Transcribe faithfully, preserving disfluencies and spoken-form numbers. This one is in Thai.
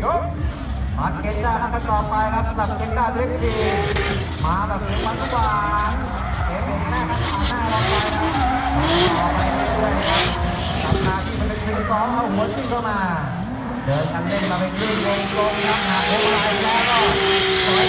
มันเกต้าขั้นต่อไปครับสำหรับเกต้าดริฟต์ทีมาแบบมันหวานเอ็มเอ็มหน้าครับหน้าเราไปนะต่อไปเรื่อยๆครับทำหน้าที่มันเป็นทีมซ้อมเอาหัวซิ่งเข้ามาเดินกันเล่นมาเป็นครึ่งวงกลมครับหาโค้งลายแล้วก็ถอย